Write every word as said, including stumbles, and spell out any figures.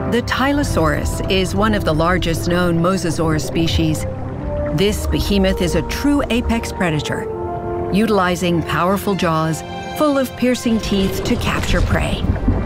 The Tylosaurus is one of the largest known mosasaur species. This behemoth is a true apex predator, utilizing powerful jaws full of piercing teeth to capture prey.